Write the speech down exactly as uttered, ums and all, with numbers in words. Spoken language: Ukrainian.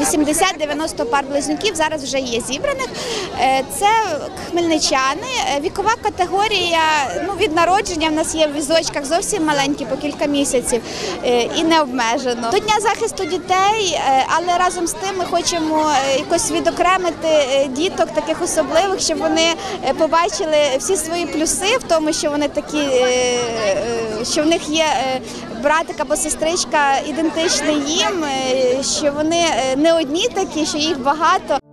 вісімдесят-дев'яносто пар близнюків зараз вже є зібраних. Це хмельничани. Вікова категорія, ну, від народження в нас є в візочках зовсім маленькі, по кілька місяців, і не обмежено. До Дня захисту дітей, але разом з тим ми хочемо якось відокремити діток таких особливих, щоб вони побачили всі свої плюси в тому, що вони такі, що в них є братик або сестричка ідентичний їм, що вони не одні такі, що їх багато.